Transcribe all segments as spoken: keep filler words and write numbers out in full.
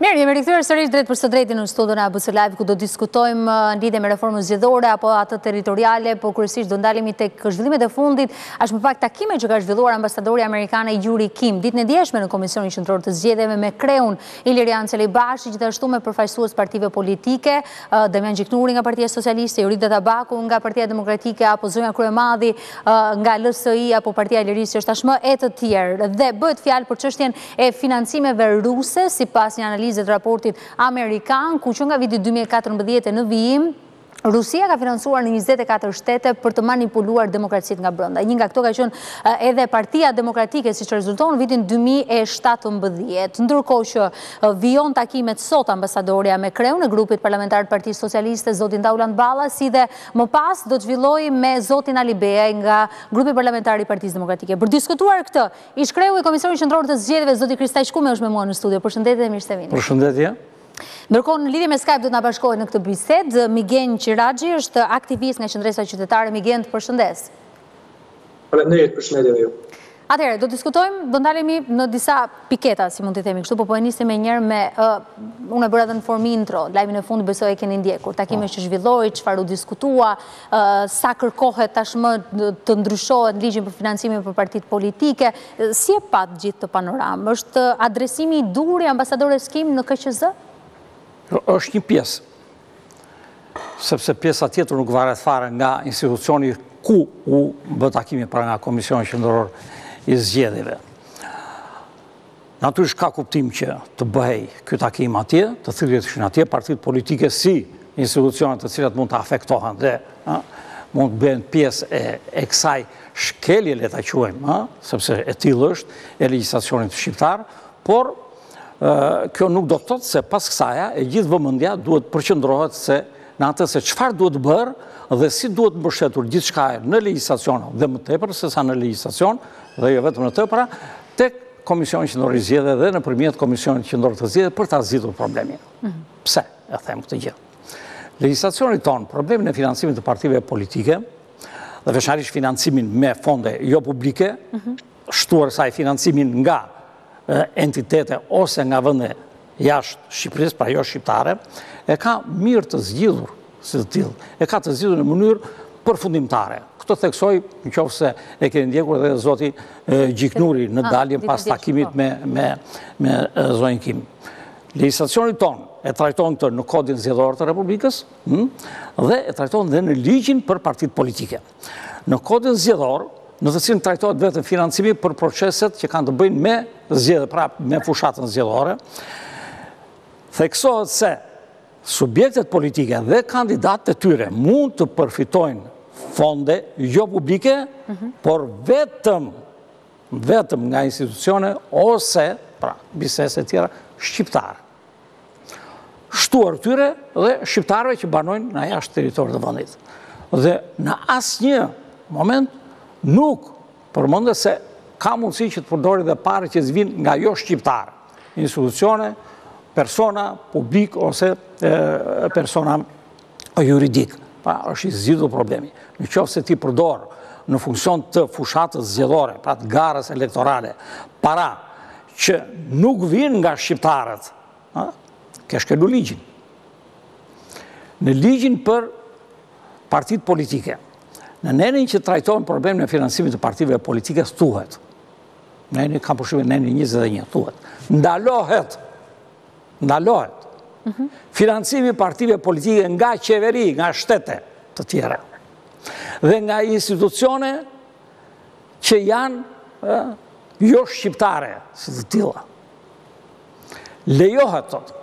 Mirë, jemi rikthyer sërish drejt për së drejti në studion e A B C Live, ku do diskutojmë në lidhje me reformën zgjedhore apo atë territoriale, po kryesisht do ndalemi tek zhvillimet e fundit, as më pak takime që ka zhvilluar ambasadori amerikane Yuri Kim ditën e djeshme në Komisionin Qendror të Zgjedhjeve me kreun Ilirian Celibashi, gjithashtu me përfaqësues partive politike, Damian Gjiknuri nga Partia Socialiste, Jorida Tabaku nga Partia Demokratike, apo Zonja Kryemadhi nga L S I apo Partia e Lirisë që është tashmë e të tjerë. Dhe bëhet fjalë për çështjen e financimeve ruse sipas një analizë të raportit amerikan, ku që nga viti dy mijë e katërmbëdhjetë në vijim, Rusia ka financuar në njëzet e katër shtete për të manipuluar demokracitë nga brenda. Një nga këto ka qenë edhe Partia Demokratike, siç rezulton në vitin dy mijë e shtatëmbëdhjetë. Ndërkohë që vijon takimet sot ambasadorja me kreun e grupit parlamentar të Partisë Socialiste, zotin Daulant Balla, si dhe më pas do të zhvillojë me zotin Ali Beaj nga grupi parlamentar i Partisë Demokratike. Për diskutuar këtë, ish kreu i Komisionit Qendror të Zgjedhjeve, zoti Kristaj Shkume është me mua në studio. Përshëndetje dhe mirë se vini. Përshëndetje. Ndërkohë, në lidhje me Skype do të na bashkohet në këtë bisedë Migjen Qiraxhi, është aktivist nga Qendresa Qytetare. Migjen, të përshëndes. Faleminderit, përshëndetje ju. Atëherë, do diskutojmë, do ndalemi në disa piketa, si mund të themi kështu, po po e nisim me njëherë me unë e bëra edhe në formë intro, lajmin e fundit besoj e keni ndjekur, takime që zhvilloi, çfarë u diskutua, sa kërkohet tashmë të ndryshohet ligjin për financimin për partitë politike, si e pat gjithë të panoramë? Është adresimi i dur i ambasadores Kim në K Q Z? Është një pjesë, sepse pjesa tjetër nuk varet fare nga institucioni ku u bë takimi para nga Komisioni Qendror i Zgjedhjeve. Natyrisht ka kuptim që të bëhej ky takim atje, të thirrjeshin atje partitë politike si institucione të cilat mund të afektohen dhe mund të bëhen pjesë e, e kësaj shkelje, le ta quajmë, sepse e tillë është e legjislacionit shqiptar, por kjo nuk do të thotë se pas kësaja e gjithë vëmendja duhet përqendrohet se në atë se çfarë duhet bërë dhe si duhet mbështetur gjithçka në legjislacion dhe më tepër se sa në legjislacion dhe jo vetëm në tepra tek Komisioni Qendror i Zgjedhjeve dhe nëpërmjet Komisionit Qendror të Zgjedhjeve për ta zgjidhur problemin. Pse e them këtë gjë? Legjislacioni ton, problemin e financimit të partive politike dhe veçanërisht financimin me fonde jo publike, shtuar saj financimin nga entitete ose nga vende jashtë Shqipërisë, pra jo shqiptare, e ka mirë të zgjidhur si të tillë, e ka të zgjidhur në mënyrë përfundimtare. Këtë theksoj nëse e keni ndjekur edhe zoti Gjiknuri në daljen pas takimit me me me zonjën Kim. Legjislacioni ton e trajton këtë në Kodin Zgjedhor të Republikës dhe e trajton dhe në ligjin për partitë politike. Në Kodin Zgjedhor, në të cilin trajtohet vetëm financimi për proceset që kanë të bëjnë me zgjedhje, pra me fushatën zgjedhore, theksohet se subjektet politike dhe kandidatët e tyre mund të përfitojnë fonde jo publike, por vetëm vetëm nga institucione ose, pra, bizese tjera shqiptare. Shtuar tyre dhe shqiptarëve që banojnë në jashtë territorit të vendit. Dhe në asnjë moment nuk përmendet se ka mundësi që të përdori dhe pare që zvin nga jo shqiptarë, institucione, persona publik ose persona juridik. Pa, është i zgjidhur problemi. Në qoftë se ti përdor në funksion të fushatës zgjedhore, pra të garës elektorale, para që nuk vinë nga shqiptarët, ke shkelu ligjin. Në ligjin për partitë politike, në nenin që trajtojnë problemin e financimit të partive politike, thuhet. Neni, kam përshime neni njëzet dhe një, thuhet. Ndalohet, ndalohet. Financimi partive politike nga qeveri, nga shtete të tjera. Dhe nga institucione që janë jo shqiptare, si të tilla. Lejohet, thotë,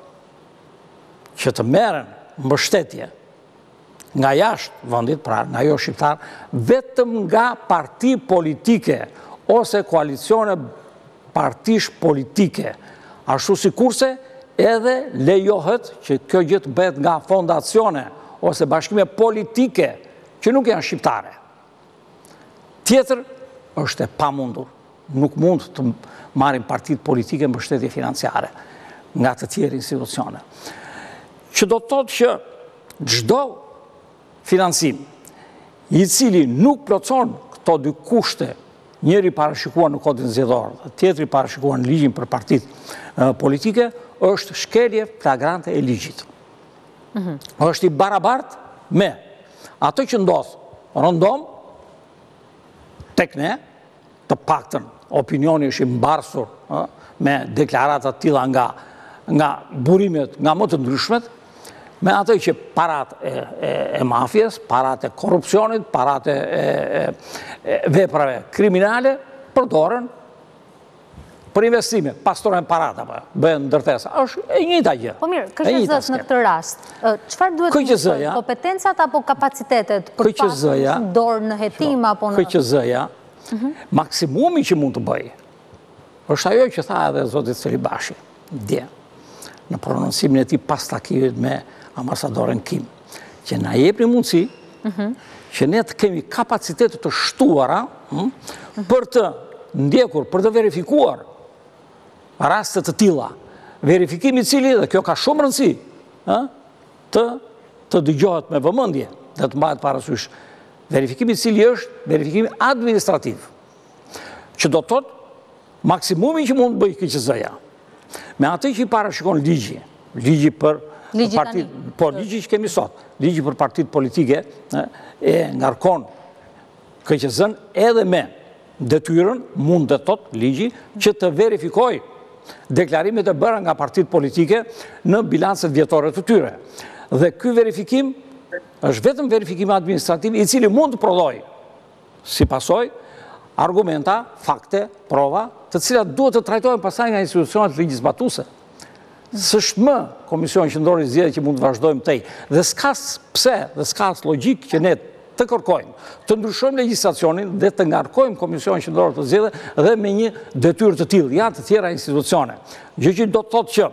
që të merren mbështetje nga jashtë vendit, pra nga jo shqiptar, vetëm nga parti politike ose koalicione partish politike. Ashtu si kurse edhe lejohet që kjo gjë të bëhet nga fondacione ose bashkime politike që nuk janë shqiptare. Tjetër është e pamundur. Nuk mund të marrin partitë politike mbështetje financiare nga të tjerë institucione. Që do të thotë që çdo financim i cili nuk plotëson këto dy kushte njëri parashikuar në kodin zgjedhor, tjetri parashikuar në ligjin për partitë politike, është shkelje flagrante e ligjit. Është i barabartë me ato që ndodh rëndom tek ne, të paktën opinioni është i mbarsur me deklarata të tilla nga nga burimet, nga më të ndryshmet, me ato që parat e, e, e mafjes, parat e korrupsionit, parat e, e, e veprave kriminale, përdoren për investime, pastoren parat apo bëhen ndërtesa. Është e njëjta gjë. Po mirë, K Q Z në këtë rast, çfarë duhet të bëjë? Kompetencat apo kapacitetet për të pasur dorë në hetim apo në K Q Z-ja, maksimumi që mund të bëjë është ajo që tha edhe zoti Celibashi dje në prononcimin e tij pas takimit me ambasadoren Kim, që na jepni mundësi që ne të kemi kapacitete të shtuara për të ndjekur, për të verifikuar raste të tilla, verifikimi i cili, dhe kjo ka shumë rëndësi, të të dëgjohet me vëmendje, dhe të mbahet parasysh. Verifikimi i cili është verifikimi administrativ, që do të thotë maksimumi që mund të bëjë K Q Z-ja. Me atë që i parashikon ligji, ligji për partit, po ligji që kemi sot, ligji për partitë politike, e ngarkon K Q Z-n edhe me detyrën, mund të thotë ligji, që të verifikoj deklarimet e bëra nga partitë politike në bilancet vjetore të tyre. Dhe ky verifikim është vetëm verifikim administrativ i cili mund të prodhoj si pasoj argumenta, fakte, prova, të cilat duhet të trajtohen pasaj nga institucionet legjislatuse. S'është më Komisioni Qendror i Zgjedhjeve që mund të vazhdojmë tej. Dhe s'ka pse, dhe s'ka logjik që ne të kërkojmë, të ndryshojmë legjislacionin dhe të ngarkojmë Komisionin Qendror të Zgjedhjeve dhe me një detyrë të tillë, janë të tjera institucione. Gjë që do të thotë që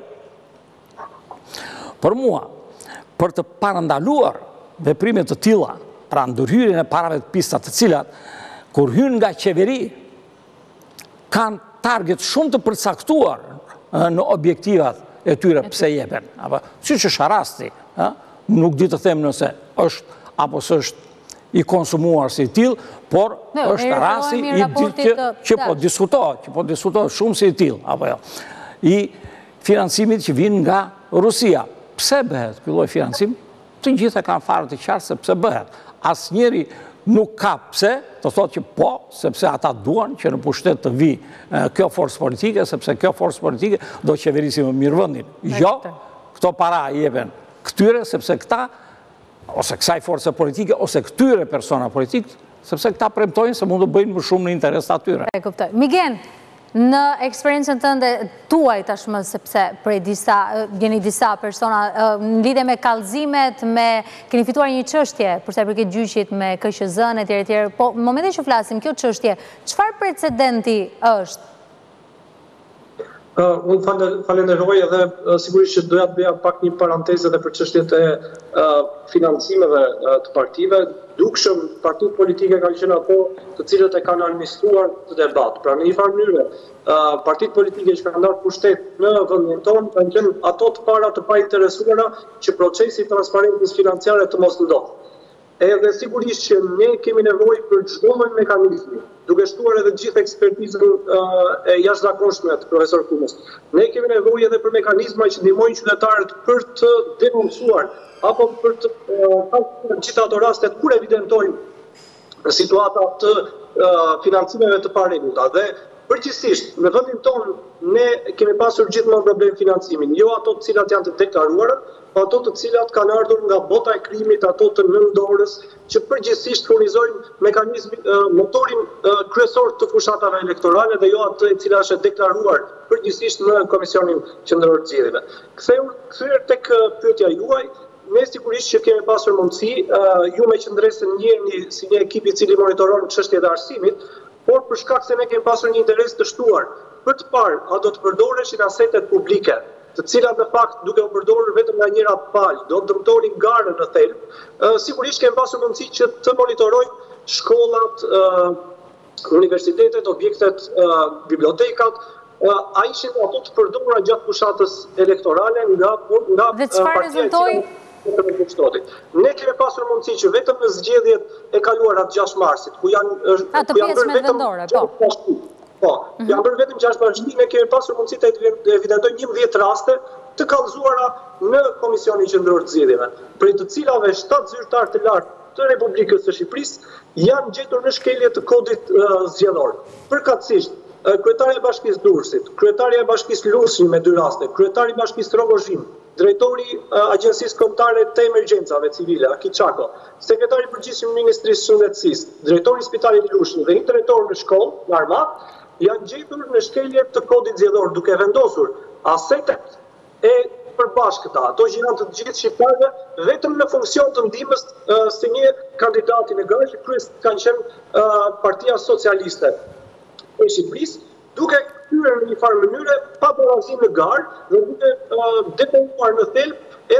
për mua, për të parandaluar veprime të tilla, pra ndërhyrjen e parave të pista të cilat kur hyn nga qeveri kanë target shumë të përcaktuar në objektivat e tyre pse jepen. Apo siç është rasti, nuk di të them nëse është apo s'është i konsumuar si tillë, por është rasti i tillë që po diskutohet, që po diskutohet shumë si i tillë, apo jo. I financimit që vjen nga Rusia. Pse bëhet ky lloj financim? Të gjitha kanë fare të qartë se pse bëhet. Asnjëri nuk ka pse, të thotë që po, sepse ata duan që në pushtet të vi kjo forcë politike, sepse kjo forcë politike do qeverisi më mirë vendin. Jo, këto para i jepen këtyre, sepse këta, ose kësaj force politike, ose këtyre persona politikë, sepse këta premtojnë se mund të bëjnë më shumë në interes të atyre. E kuptoj. Migen, në eksperiencën tënde tuaj tashmë, sepse prej disa, jeni disa persona, në lidhje me kallëzimet, me keni fituar një çështje, për sa i përket gjyqit me K Q Z-n etj etj. Po, në momentin që flasim kjo çështje, çfarë precedenti është? Unë falenderoj edhe sigurisht që doja të bëja pak një parantezë edhe për çështjet e financimeve të partive. Dukshëm partitë politike kanë qenë ato të cilët e kanë administruar të debat. Pra në një farë mënyrë, partitë politike që kanë ndarë pushtet në vendin tonë kanë qenë ato të para të painteresuara që procesi i transparentës financiare të mos ndodhë. Edhe sigurisht që ne kemi nevojë për çdo lloj mekanizmi, duke shtuar edhe gjithë ekspertizën e jashtëzakonshme të profesor Kumës. Ne kemi nevojë edhe për mekanizma që ndihmojnë qytetarët për të denoncuar apo për të pasur gjithë ato rastet kur evidentojnë situata të financimeve të paregulla. Dhe përgjithsisht, në vendin tonë ne kemi pasur gjithmonë problem financimin, jo ato të cilat janë të deklaruara, po ato të cilat kanë ardhur nga bota e krimit, ato të nëndorës, që përgjithsisht furnizojnë mekanizmin, motorin kryesor të fushatave elektorale dhe jo atë e cila është deklaruar përgjithsisht në Komisionin Qendror të Zgjedhjeve. Kthyer tek pyetja juaj, ne sigurisht që kemi pasur mundësi, ju me qendresën njiheni si një ekip i cili monitoron çështjet e arsimit, por për shkak se ne kemi pasur një interes të shtuar, për të parë a do të përdoreshin asetet publike, të cilat në fakt duke u përdorur vetëm nga njëra palë, do të dëmtonin garën në thelb, sigurisht kemi pasur mundësi që të monitorojmë shkollat, universitetet, objektet, bibliotekat, a ishin ato të përdorura gjatë fushatës elektorale nga nga Dhe çfarë rezultoi? Ne kemi pasur mundësi që vetëm në zgjedhjet e kaluara të gjashtë marsit, ku janë të pjesëmet vendore, po. Po, janë bërë vetëm gjashtë bashkëpunimi, ne kemi pasur mundësi të evidentojmë njëmbëdhjetë raste të kallëzuara në Komisionin Qendror të Zgjedhjeve, prej të cilave shtatë zyrtarë të lartë të Republikës së Shqipërisë janë gjetur në shkelje të kodit zgjedhor. Përkatësisht, kryetari i Bashkisë Durrësit, kryetari i Bashkisë Lushnjë me dy raste, kryetari i Bashkisë Rogozhin, drejtori Agjencisë Kombëtare të Emergjencave Civile, Aki Çako, sekretari i përgjithshëm i Ministrisë së Shëndetësisë, drejtori i Spitalit të Lushnjë dhe një drejtor në shkollë, në armatë, janë gjetur në shkelje të kodit zgjedhor, duke vendosur asetet e përbashkëta, ato që janë të gjithë shqiptarëve, vetëm në funksion të ndihmës si një kandidati në garë që kryesisht kanë qenë Partia Socialiste e Shqipërisë, duke kthyer në një farë mënyre pa barazim në garë dhe duke deponuar në thelb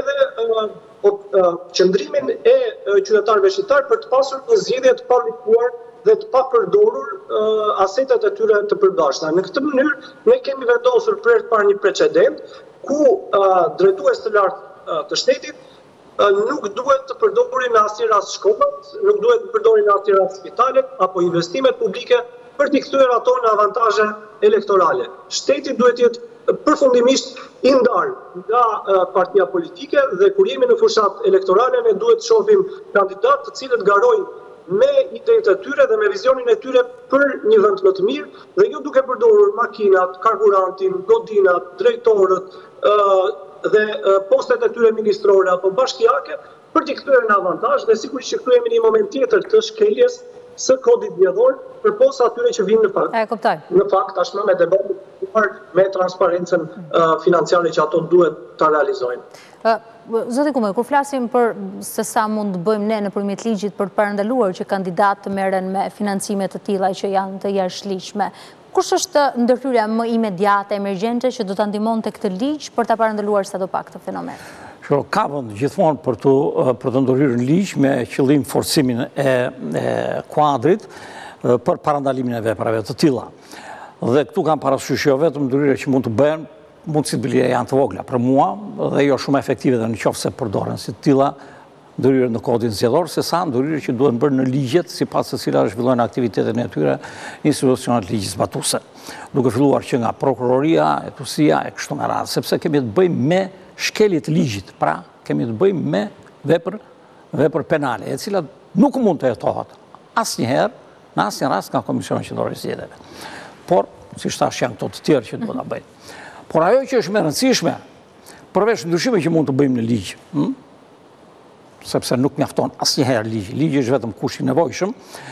edhe qëndrimin e qytetarëve shqiptar për të pasur një zgjedhje të palikuar dhe të pa përdorur asetet e tyre të përbashkëta. Në këtë mënyrë ne kemi vendosur për të parë një precedent ku drejtues të lartë të shtetit nuk duhet të përdorin në asnjë rast shkollat, nuk duhet të përdorin në asnjë rast spitalet apo investimet publike për t'i kthyer ato në avantazhe elektorale. Shteti duhet të jetë përfundimisht i ndarë nga partia politike dhe kur jemi në fushat elektorale ne duhet të shohim kandidatë të cilët garojnë me idetë e tyre dhe me vizionin e tyre për një vend më të mirë dhe jo duke përdorur makinat, karburantin, godinat, drejtorët dhe postet e tyre ministrore apo bashkiake për t'i kthyer në avantazh dhe sigurisht që këtu jemi në një moment tjetër të shkeljes së kodit zgjedhor përposa atyre që vinë në fakt. E kuptoj. Në fakt tashmë me debatin me transparencën financiare që ato duhet ta realizojnë. Zoti Kumë, kur flasim për se sa mund të bëjmë ne nëpërmjet ligjit për të parandaluar që kandidatë të merren me financime të tilla që janë të jashtëligjshme, kush është ndërhyrja më imediate, emergjente që do ta ndihmonte këtë ligj për ta parandaluar sadopak këtë fenomen? Shko, ka vënd gjithmonë për të, për të ndërhyrë në ligj me qëllim forcimin e, e kuadrit për parandalimin e veprave të tilla. Dhe këtu kam parasysh jo vetëm ndërhyrje që mund të bëhen, mundësit bëllia janë të vogla për mua dhe jo shumë efektive dhe në qoftë se përdoren si të tilla ndërhyrje në kodin zgjedhor, se sa ndërhyrje që duhen bërë në ligjet sipas të cilat zhvillojnë aktivitetin e tyre institucionet ligjizbatuese. Duke filluar që nga prokuroria, etësia e kështu me radhë, sepse kemi të bëjmë me shkelje të ligjit, pra kemi të bëjmë me vepër, vepër penale, e cilat nuk mund të jetohet asnjëherë, në asnjë rast nga Komisioni Qendror i Zgjedhjeve. Por, siç thash janë këto të tjerë që duhet ta bëjnë. Por ajo që është më e rëndësishme, përveç ndryshimeve që mund të bëjmë në ligj, hm? sepse nuk mjafton asnjëherë ligji, ligji është vetëm kusht i nevojshëm,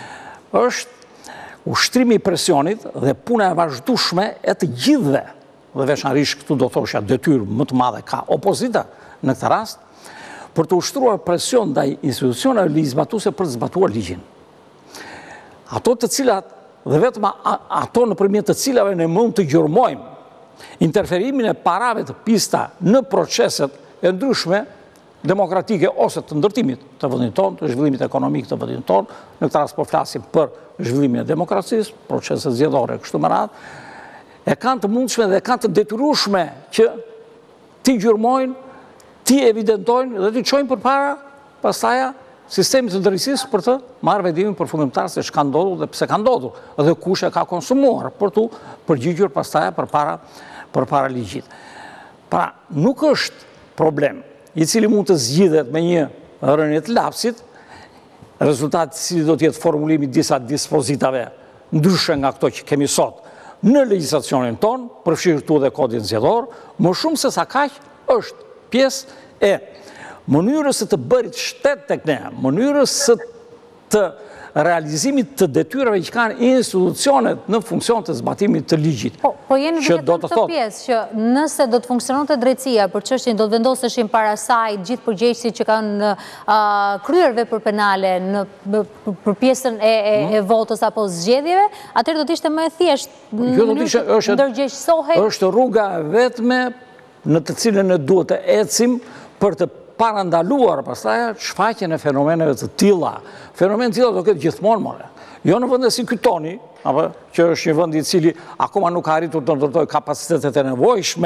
është ushtrimi i presionit dhe puna e vazhdueshme e të gjithëve, dhe veçanërisht këtu do thosha detyrë më të madhe ka opozita në këtë rast, për të ushtruar presion ndaj institucioneve ligjzbatuese për të zbatuar ligjin. Ato të cilat, dhe vetëm ato nëpërmjet të cilave ne mund të gjurmojmë interferimin e parave të pista në proceset e ndryshme demokratike ose të ndërtimit të vendit tonë, të zhvillimit ekonomik të vendit tonë, në këtë rast po flasim për zhvillimin e demokracisë, proceset zgjedhore kështu me radhë, e kanë të mundshme dhe kanë të detyrueshme që ti gjurmojnë, ti evidentojnë dhe ti çojnë përpara pastaja sistemit të drejtësisë për të marrë vendimin përfundimtar se ç'ka ndodhur dhe pse ka ndodhur dhe kush e ka konsumuar për tu përgjigjur pastaja përpara përpara ligjit. Pra, nuk është problem i cili mund të zgjidhet me një rënje të lapsit, rezultati i cili do të jetë formulimi i disa dispozitave ndryshe nga ato që kemi sot në legjislacionin ton, përfshirë këtu dhe kodin zgjedhor, më shumë se sa kaq është pjesë e mënyrës së të bërit shtet tek ne, mënyrës së të realizimit të detyrave që kanë institucionet në funksion të zbatimit të ligjit. Po, po jeni duhet në këtë pjesë që nëse do të funksiononte drejtësia për çështjen do të vendoseshin para saj gjithë përgjegjësit që kanë kryer vepër penale në për pjesën e e votës apo zgjedhjeve, atëherë do të ishte më e thjeshtë ndërgjegjësohej. Është rruga e vetme në të cilën ne duhet të ecim për të parandaluar pastaj shfaqjen e fenomeneve të tilla. Fenomen të tilla do ketë gjithmonë more. Jo në vende si ky toni, apo që është një vend i cili akoma nuk ka arritur të ndërtojë kapacitetet e nevojshme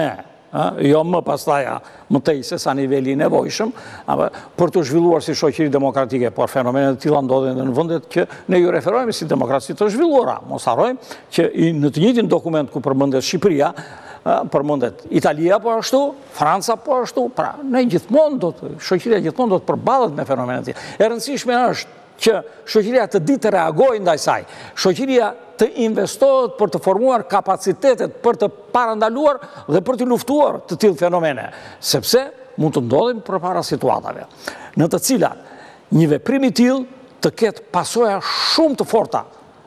jo më pastaja më tej se sa niveli i nevojshëm, për të zhvilluar si shoqëri demokratike, por fenomenet të tilla ndodhin edhe në vendet që ne ju referojmë si demokraci të zhvilluara. Mos harrojmë që në të njëjtin dokument ku përmendet Shqipëria, përmendet Italia po ashtu, Franca po ashtu, pra ne gjithmonë do të, shoqëria gjithmonë do të përballet me fenomene të tilla. E rëndësishme është që shoqëria të ditë të reagojë ndaj saj, shoqëria të investohet për të formuar kapacitetet për të parandaluar dhe për të luftuar të tillë fenomene, sepse mund të ndodhin përpara situatave në të cilat një veprim i tillë të ketë pasoja shumë të forta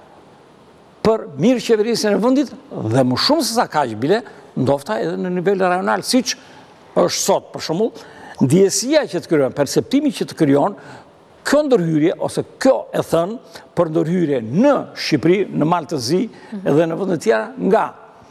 për mirë qeverisjen e vendit dhe më shumë se sa kaq bile, ndofta edhe në nivel rajonal, siç është sot, për shembull, ndjesia që të krijon, perceptimi që të krijon kjo ndërhyrje, ose kjo e thënë për ndërhyrje në Shqipëri, në Maltëzi edhe në vende të tjera nga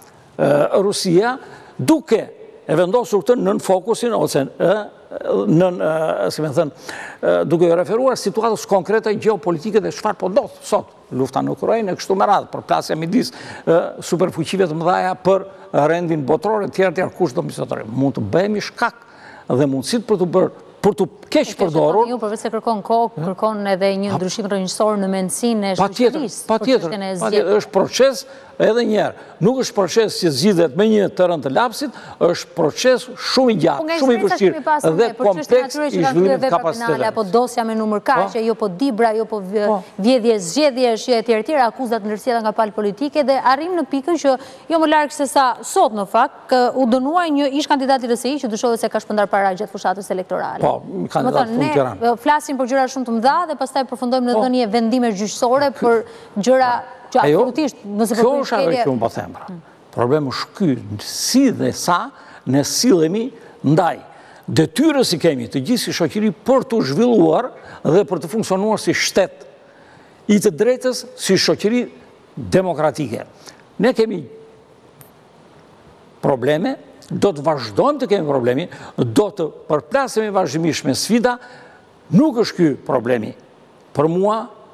Rusia, duke e vendosur këtë nën fokusin ose nën, si më thënë, duke e referuar situatës konkrete gjeopolitike dhe çfarë po ndodh sot, lufta në Ukrainë e kështu me radhë, përplasja midis superfuqive të mëdha për rendin botror e tjera tjera kush do mbështetoj. Mund të bëhemi shkak dhe mundësit për të bërë për të keq përdorur. Ju përveç se kërkon kohë, kërkon edhe një ndryshim rrënjësor në mendsinë e shoqërisë. Patjetër, patjetër, është proces edhe një herë. Nuk është proces që zgjidhet me një të rënd të lapsit, është proces shumë i gjatë, shumë i vështirë dhe kompleks i zhvillimit të kapacitetit. Apo dosja me numër kaqe, jo po dibra, jo po vjedhje zgjedhje, e tjerë tjerë, akuzat ndërsjellë nga palë politike dhe arrim në pikën që jo më larg se sa sot në fakt u dënuar një ish kandidat i R S I që dyshohet se ka shpërndar para gjatë fushatës elektorale. Po, kandidat në Tiranë. Ne flasim për gjëra shumë të mëdha dhe pastaj përfundojmë në dhënie vendime gjyqësore për gjëra që absolutisht nëse kjo është ajo që unë po them. Problemi është ky, si dhe sa ne sillemi ndaj detyrës që kemi të gjithë si shoqëri për të zhvilluar dhe për të funksionuar si shtet i të drejtës, si shoqëri demokratike. Ne kemi probleme, do të vazhdojmë të kemi problemi, do të përplasemi vazhdimisht me sfida, nuk është ky problemi. Për mua,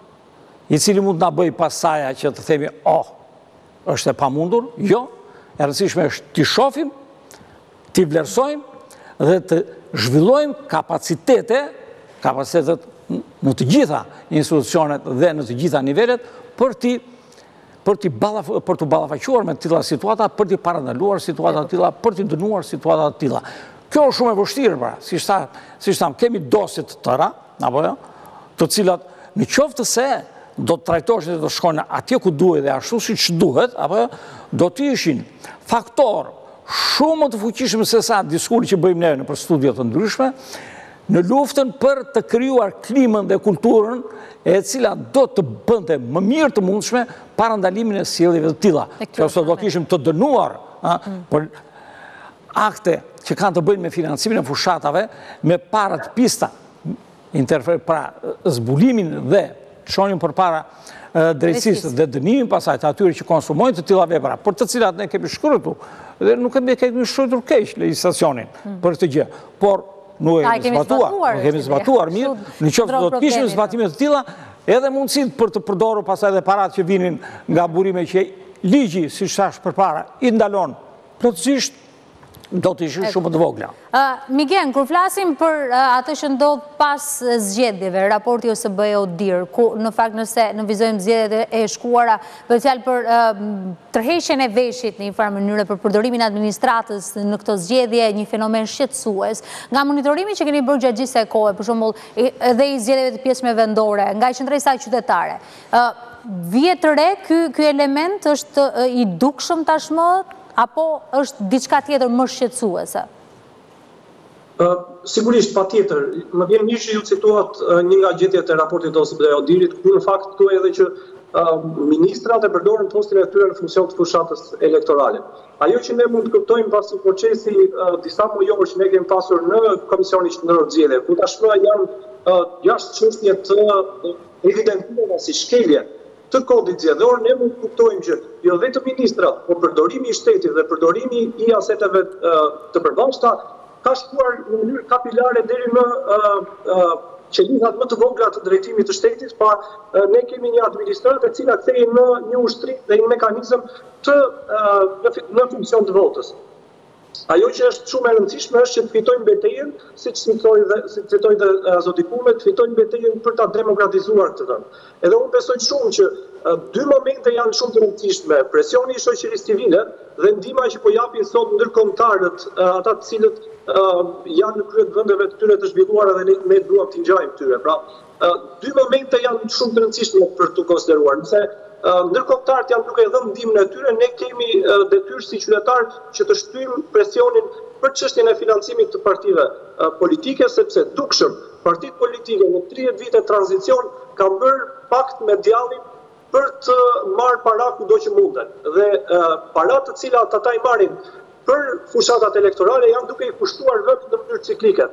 i cili mund të na bëj pasaja që të themi, oh, është e pamundur, jo, e rëndësishme është t'i shohim, t'i vlerësojmë dhe të zhvillojmë kapacitete, kapacitetet në të gjitha institucionet dhe në të gjitha nivelet për t'i për të ballafaquar me të tilla situata, për t'i parandaluar situata të tilla, për t'i dënuar situata të tilla. Kjo është shumë e vështirë, pra, siç thamë, kemi dosje të tëra, apo jo, të cilat në qoftë se do të trajtoheshin dhe do të shkojnë atje ku duhet dhe ashtu siç duhet, apo jo, do të ishin faktor shumë më të fuqishëm se sa diskuri që bëjmë ne nëpër studia të ndryshme, në luftën për të krijuar klimën dhe kulturën e cila do të bënte më mirë të mundshme parandalimin e sjelljeve të tilla. Ose do të ishim të dënuar për akte që kanë të bëjnë me financimin e fushatave, me parat pista, pra zbulimin dhe çonin përpara drejtësisë dhe dënimin pasaj të atyre që konsumojnë të tilla vepra, për të cilat ne kemi shkruar dhe nuk kemi kemi shkruar keq legjislacionin për këtë gjë, por nuk e kemi zbatuar, nuk kemi zbatuar mirë, në qoftë do të kishim zbatime të tilla, edhe mundësitë për të përdorur pastaj edhe paratë që vinin nga burime që ligji, siç thash përpara, i ndalon plotësisht, do të ishin shumë të vogla. Miguel, kur flasim për atë që ndodh pas zgjedhjeve, raporti O S B-ODIHR, ku në fakt nëse nënvizojmë zgjedhjet e shkuara, bëhet fjalë për tërheqjen e veshit në një farë mënyrë për përdorimin e administratës në këtë zgjedhje, një fenomen shqetësues. Nga monitorimi që keni bërë gjatë gjithë kësaj kohe, për shembull, edhe i zgjedhjeve të pjesëme vendore, nga qendra e saj qytetare, vjet të re ky element është i dukshëm tashmë apo është diçka tjetër më shqetësuese? Sigurisht, pa tjetër. Më vjen mirë që ju cituat një nga gjetjet e raportit O S B-ODIHR-it, ku në fakt thuaj edhe që ministrat e përdorin postin e tyre në funksion të fushatës elektorale. Ajo që ne mund të kuptojmë pasi procesi disa mujor që ne kemi pasur në Komisionin Qendror Zgjedhje, ku tashmë janë jashtë çështje të evidentuara si shkelje të kodit zgjedhor, ne mund të kuptojmë që jo vetëm ministrat, por përdorimi i shtetit dhe përdorimi i aseteve të përbashkëta ka shkuar në mënyrë kapilare deri në qelizat më të vogla të drejtimit të shtetit, pa ne kemi një administratë e cila kthehej në një ushtri dhe një mekanizëm të në funksion të votës. Ajo që është shumë e rëndësishme është që të fitojnë betejën, siç citoi dhe si citoi dhe zoti Kume, të fitojnë betejën për ta demokratizuar këtë vend. Edhe unë besoj shumë që dy momente janë shumë të rëndësishme, presioni i shoqërisë civile dhe ndihma që po japin sot ndërkombëtarët, ata të cilët janë në krye të vendeve të tyre të zhvilluara dhe ne duam t'i ngjajmë këtyre. Pra, dy momente janë shumë të rëndësishme për të konsideruar. Nëse ndërkombëtarët janë duke dhënë ndihmën e tyre, ne kemi detyrë si qytetar që të shtyjmë presionin për çështjen e financimit të partive politike, sepse dukshëm partitë politike në tridhjetë vite tranzicion kanë bërë pakt me djallin për të marrë para kudo që munden. Dhe parat të cilat ata i marrin për fushatat elektorale janë duke i kushtuar vetëm në mënyrë ciklike.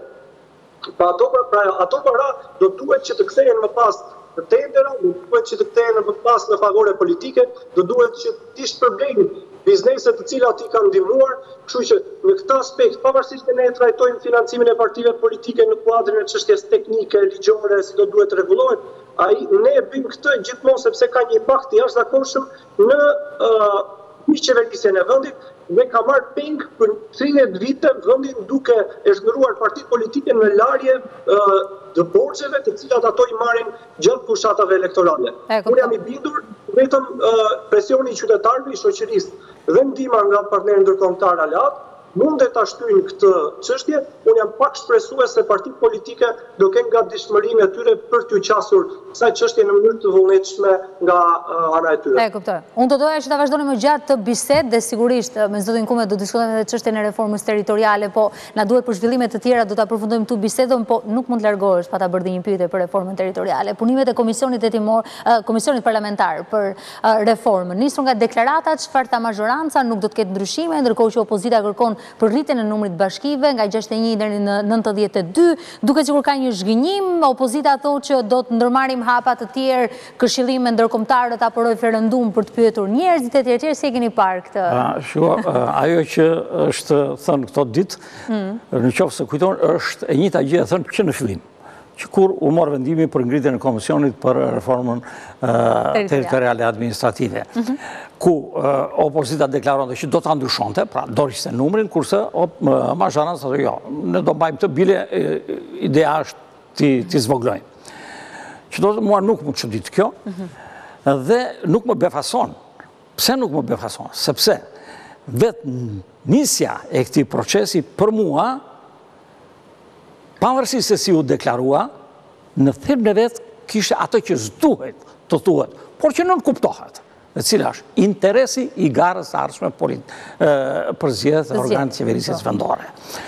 Pa ato, pra, ato para do duhet që të kthehen më pas në tendera, do duhet që të kthehen më pas në favore politike, do duhet që të shpërblejnë bizneset të cilat i kanë ndihmuar, kështu që në këtë aspekt, pavarësisht se ne trajtojmë financimin e partive politike në kuadrin e çështjes teknike, ligjore, si do duhet rregullohet, ai ne e bëjmë këtë gjithmonë sepse ka një impakt i jashtëzakonshëm në uh, qeverisjen e vendit dhe ka marrë peng për tridhjetë vite vendin duke e zhgëruar partitë politike në larje uh, të borxheve të cilat ato i marrin gjatë fushatave elektorale. Unë jam i bindur vetëm uh, presioni i qytetarëve, i shoqërisë dhe ndihma nga partnerët ndërkombëtar aleat mundet ta shtyjnë këtë çështje. Unë jam pak shpresues se partitë politike do kenë gatishmërinë e tyre për t'u qasur kësaj çështje në mënyrë të vullnetshme nga uh, ana e tyre. E kuptoj. Unë do doja që ta vazhdoni më gjatë të bisedë dhe sigurisht me zotin Kume do diskutojmë edhe çështjen e reformës territoriale, po na duhet për zhvillime të tjera do ta përfundojmë këtu bisedën, po nuk mund të largohesh pa ta bërë një pyetje për reformën territoriale. Punimet e komisionit hetimor, uh, komisionit parlamentar për uh, reformën nisur nga deklarata, çfarë tha mazhoranca, nuk do të ketë ndryshime, ndërkohë që opozita kërkon për rritjen e numrit bashkive nga gjashtëdhjetë e një deri në nëntëdhjetë e dy, duke sikur ka një zhgënjim, opozita thotë që do të ndërmarrim hapa të tjerë, këshillim me ndërkombëtarët apo referendum për të pyetur njerëzit e tjerë, si e keni parë këtë? Shiko, ajo që është thënë këto ditë, në qoftë se kujton, është e njëjta gjë e thënë që në fillim, që kur u morë vendimi për ngritjen e komisionit për reformën territoriale administrative, ku opozita deklaronte që do ta ndryshonte, pra do rishte numrin, kurse mazhoranca thotë jo, ne do mbajmë të bile, ideja është t'i zvoglojmë. Që do të mua nuk më çudit kjo, dhe nuk më befason. Pse nuk më befason? Sepse vetë nisja e këtij procesi për mua, pavarësisht se si u deklarua, në thymë në vetë kishte ato që s'duhet të thuhet, por që nuk kuptohet, e cila është interesi i garës së ardhshme për zgjedhjet e organit të qeverisjes vendore.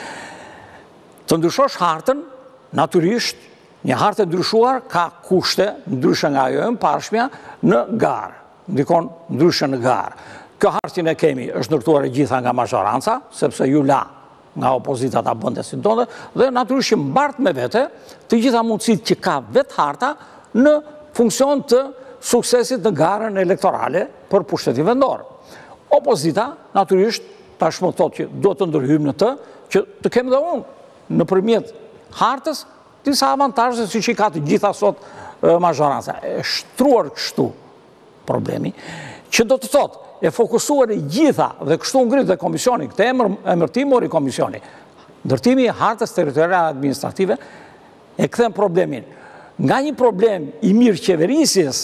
Të ndryshosh hartën, natyrisht, një hartë e ndryshuar ka kushte, ndryshe nga ajo e mparshmja, në garë, ndikon ndryshe në garë. Kjo hartin e kemi është ndërtuar e gjitha nga mazhoranca, sepse ju la nga opozita ta bënde si donde, dhe natyrisht që mbartë me vete të gjitha mundësit që ka vetë harta në funksion të suksesit në garën elektorale për pushtetin vendor. Opozita, natyrisht, tashmë thotë që do të ndërhyjmë në të, që të kemë dhe unë në përmjet hartës disa avantajë si që i ka të gjitha sot mazhoranca. E shtruar kështu problemi, që do të thotë e fokusuar i gjitha dhe kështu ngrit dhe komisioni, këtë emërtim mori komisioni. Ndërtimi i hartës territoriale administrative e kthen problemin nga një problem i mirë qeverisjes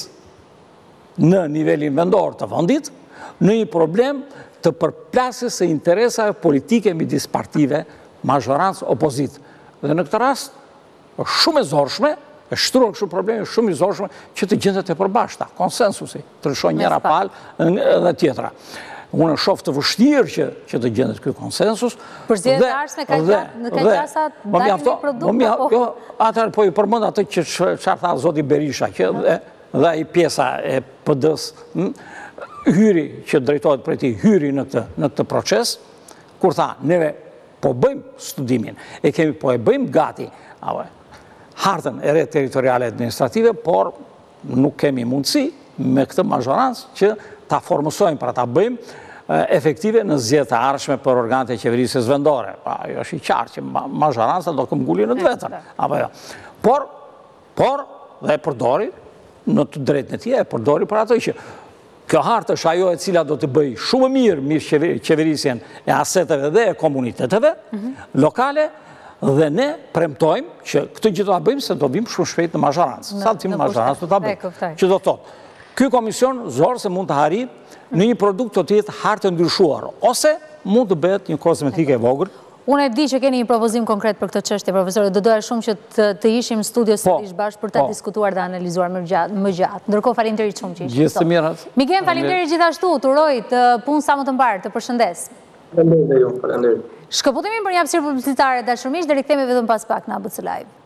në nivelin vendor të vendit, në një problem të përplasjes së interesave politike midis partive, mazhorancë, opozit. Dhe në këtë rast, është shumë e zorshme, e shtruar kështu problemi shumë i zorshme që të gjendet e përbashkëta, konsensusi, të rishon njëra palë dhe tjetra. Unë shoh të vështirë që që të gjendet ky konsensus. Për zgjedhjet e ardhshme ka në ka qasa dalin në produkt. Jo, atëherë po i përmend atë që çfarë tha zoti Berisha, që dhe ai pjesa e P D-s hyri që drejtohet prej tij, hyri në këtë në këtë proces, kur tha neve po bëjmë studimin, e kemi po e bëjmë gati, hartën e re territoriale administrative, por nuk kemi mundësi me këtë mazhorancë që ta formosojmë, pra ta bëjmë efektive në zgjedhjet e ardhshme për organet e qeverisjes vendore. Pra, jo është i qartë që mazhoranca do të mbulin në të vetën. Apo jo. Por, por, dhe e përdori, në të drejtën e tij, e përdori për ato që Kjo hartë është ajo e cila do të bëj shumë mirë mirë qeverisjen e aseteve dhe e komuniteteve lokale, dhe ne premtojmë që këtë gjithë të bëjmë se do vim shumë shpejt në mazharancë. Sa të timë mazharancë do të bëjmë. Që do të thotë, ky komision zorë se mund të harit në një produkt të tjetë hartë ndryshuar, ose mund të bëhet një kozmetike e vogël. Unë e di që keni një propozim konkret për këtë çështje, profesor, do doja shumë që të ishim në studio sërish bashkë për ta diskutuar dhe analizuar më gjatë. Ndërkohë faleminderit shumë që ishim. Gjithë të mirat. Miguel, faleminderit gjithashtu, të uroj të punë sa më të mbarë, të përshëndes. Faleminderit ju, faleminderit. Shkëputemi për një hapësirë publicitare dashur miq, dhe rikthehemi vetëm pas pak në A B C Live.